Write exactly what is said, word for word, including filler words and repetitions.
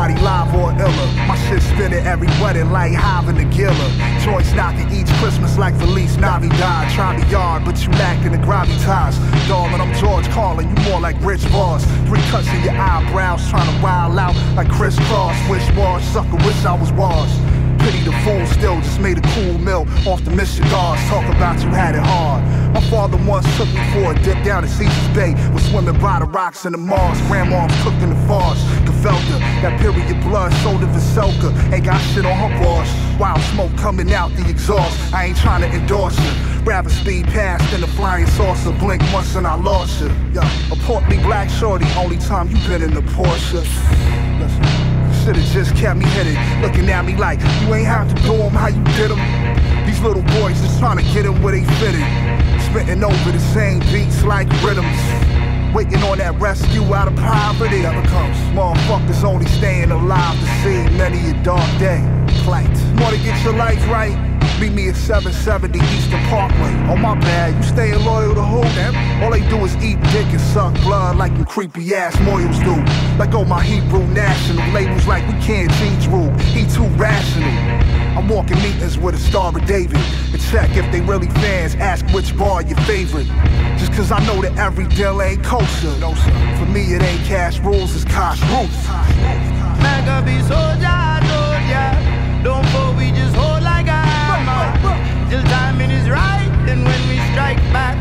Everybody live or iller. My shit spinning every wedding like Hive and the Giller. Joints knocking each Christmas like Feliz Navidad. Try me yard, but you lacking the gravitas. Darling, I'm George Carlin, you more like Rich Voss. Three cuts in your eyebrows, trying to wild out like Chris Cross. Wish wash, sucker, wish I was washed. Pity the fool still just made a cool meal off the Michigars. Talk about you had it hard. My father once took me for a dip down at Caesar's Bay. Was swimming by the rocks in the Mars. Grandma's cooking the farce. Gefelka, that period blood, sold to Veselka. Ain't got shit on her wash. Wild smoke coming out the exhaust. I ain't trying to endorse you. Rather speed past than a flying saucer. Blink once and I lost you. Yeah, a portly black shorty, only time you been in the Porsche. Listen. Should've just kept me hidden, looking at me like you ain't have to do them how you did them. These little boys just trying to get them where they fit in. Spitting over the same beats like rhythms. Waiting on that rescue out of poverty. Never comes. Motherfuckers only staying alive to see many a dark day. Plight. Wanna get your life right? Meet me at seven seventy Eastern Parkway. Oh my bad, you staying loyal to who? All they do is eat dick and suck blood like you creepy ass Moyals do. Like oh my Hebrew national labels like we can't change rule. He too rational. I'm walking meetings with a Star of David to check if they really fans. Ask which bar your favorite. Just cause I know that every deal ain't kosher. No sir. For me it ain't cash rules, it's cash rules. Man can be soldier, soldier. Don't fall, we just hold like I. Till timing is right, and when we strike back,